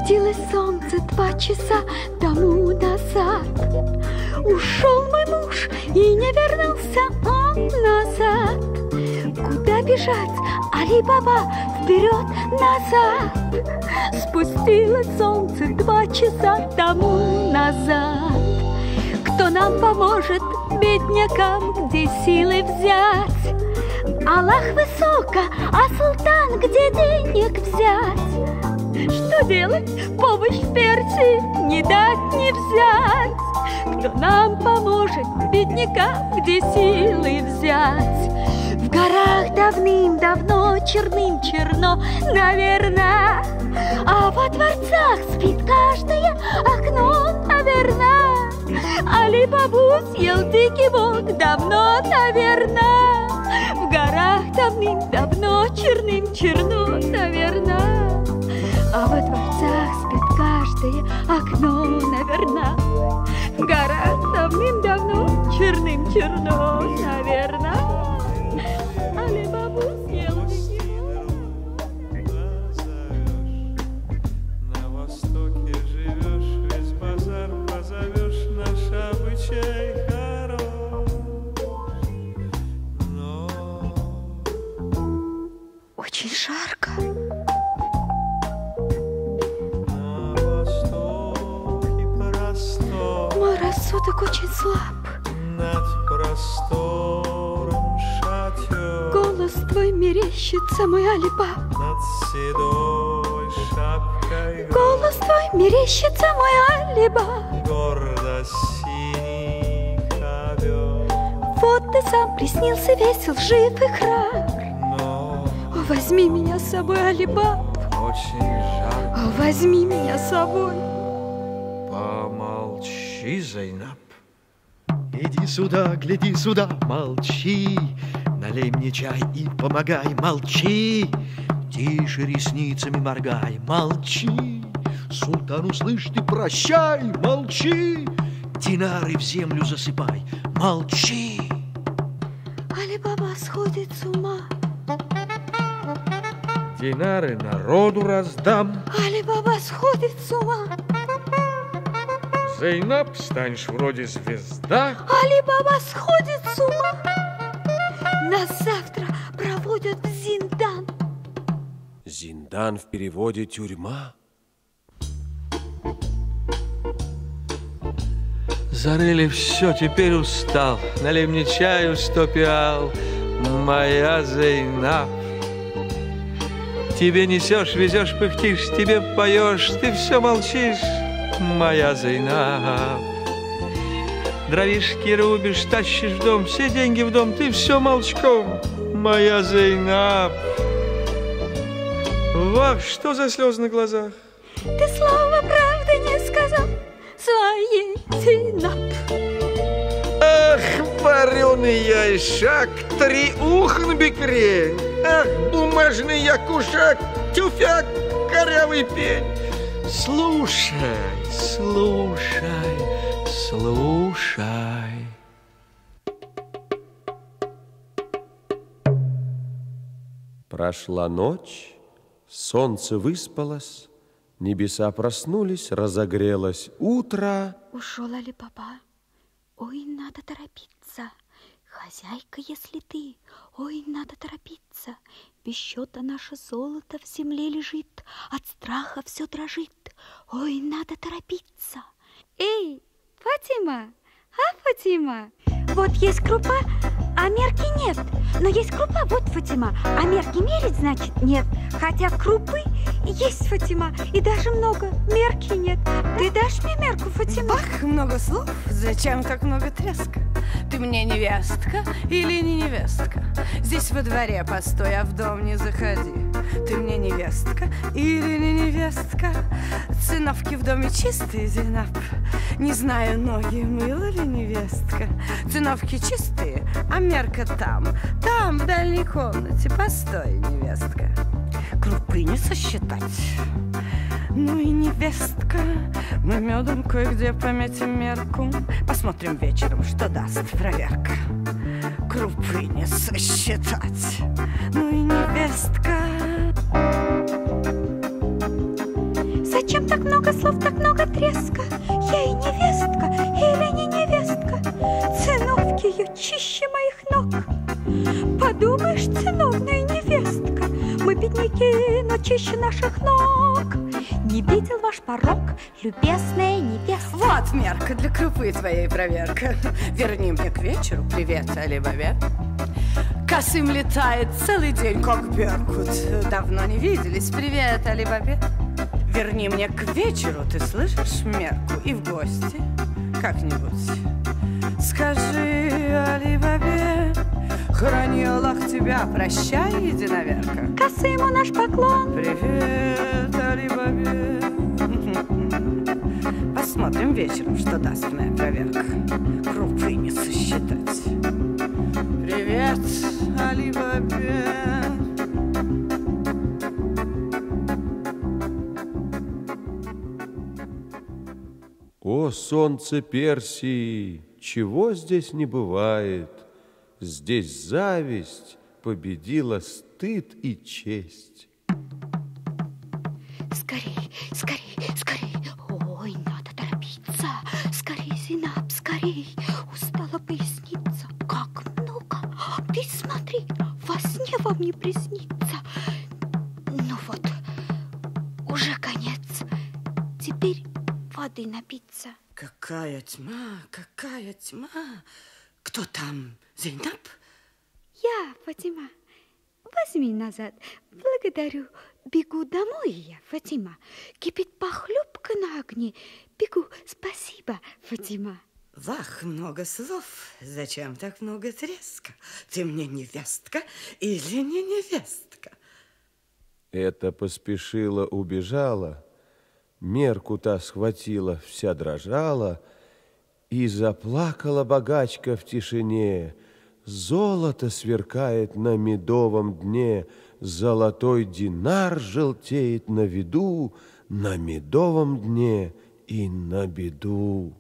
Спустилось солнце 2 часа тому назад. Ушел мой муж и не вернулся он назад. Куда бежать, Али-Баба, вперед-назад? Спустилось солнце 2 часа тому назад. Кто нам поможет, беднякам, где силы взять? Аллах высоко, а султан, где денег взять? Что делать? Помощь в Персии не дать, не взять. Кто нам поможет, беднякам, где силы взять? В горах давным-давно черным-черно, наверное, а во дворцах спит каждое окно, наверное. Али-Бабу съел дикий волк давно, наверное. В горах давным-давно черным-черно, наверное, а во дворцах спит каждое окно, наверное. В горах давным-давно черным-черно, наверное. Али-Бабу съел дикий волк. На востоке живешь, весь базар позовешь, наш обычай хорош. Но Очень жарко. на востоке простор, Мой рассудок очень слаб. над простором шатер, Голос твой мерещится, мой Али-Баб. над седой шапкой Голос твой мерещится, мой Али-Баб. гордо синий ковер. Вот ты сам приснился весел, жив и храбр. Но О, возьми меня с собой, Али-Баб. очень жарко. О, возьми меня с собой. Помолчи, Зайнаб. Иди сюда, гляди сюда, молчи. Налей мне чай и помогай, молчи. Тише ресницами моргай, молчи. Султан, услышь ты, прощай, молчи. Динары в землю засыпай, молчи. Али-Баба сходит с ума. Динары народу раздам. Али-Баба сходит с ума. Зайнаб, станешь вроде звезда. Али-Баба сходит с ума. Нас завтра проводят в Зиндан. Зиндан в переводе тюрьма. Зарыли все, теперь устал. Налей мне чаю 100 пиал, моя Зайнаб. Тебе несешь, везешь, пыхтишь, тебе поешь, ты все молчишь, моя Зайнаб. Дровишки рубишь, тащишь в дом, все деньги в дом, ты все молчком, моя Зайнаб. Вах, что за слезы на глазах? Ты слова правды не сказал своей Зинаб. Ах, вареный яйшак, 3 уха на бекрень. Ах, бумажный якушак, тюфяк, корявый пень. Слушай, слушай, слушай. Прошла ночь, солнце выспалось, небеса проснулись, разогрелось утро. Ушел Али-Баба. Ой, надо торопиться. Хозяйка, если ты, ой, надо торопиться. Без счета наше золото в земле лежит, от страха все дрожит. Ой, надо торопиться. Эй, Фатима, Фатима, вот есть крупа, а мерки нет. Но есть крупа, вот, Фатима, а мерки мерить, значит, нет. Хотя крупы есть, Фатима, и даже много, мерки нет. Ты дашь мне мерку, Фатима? Бах, много слов, зачем так много треска? Ты мне невестка или не невестка? Здесь во дворе постой, а в дом не заходи. Ты мне невестка или не невестка? Циновки в доме чистые, Зейнаб. Не знаю, ноги мыла ли невестка. Циновки чистые, а мерка там. Там, в дальней комнате, постой, невестка. Крупы не сосчитать. Ну и невестка, мы медом кое-где пометим мерку. Посмотрим вечером, что даст проверка. Крупы не сосчитать. Ну и невестка. Зачем так слов, так много треска. Я и невестка, или не невестка? Циновки ее чище моих ног. Подумаешь, циновная невестка. Мы бедняки, но чище наших ног. Не видел ваш порог, любезная невестка. Вот мерка для крупы твоей проверка. Верни мне к вечеру привет, Али-Бабе. Касым летает целый день, как беркут. Давно не виделись. Привет, Али-Бабе. Верни мне к вечеру, ты слышишь, мерку, и в гости как-нибудь. Скажи, Али-Бабе, храни Аллах тебя, прощай, единоверка. Касыму наш поклон. Привет, Али-Бабе. Посмотрим вечером, что даст моя проверка. Крупы не сосчитать. Привет, Али-Бабе. О, солнце Персии, чего здесь не бывает? Здесь зависть победила стыд и честь. Скорей, скорей, скорей. Ой, надо торопиться. Скорей, Зинаб, скорей. Устала поясница. Как много. Ты смотри, во сне вам не приснится. Ну вот, уже конец. Теперь воды напиться. Какая тьма, какая тьма. Кто там, Зейнаб? Я, Фатима. Возьми назад. Благодарю. Бегу домой я, Фатима. Кипит похлебка на огне. Бегу. Спасибо, Фатима. Вах, много слов. Зачем так много треска? Ты мне невестка или не невестка? Это поспешила, убежала, мерку та схватила, вся дрожала, и заплакала богачка в тишине. Золото сверкает на медовом дне, золотой динар желтеет на виду, на медовом дне и на беду.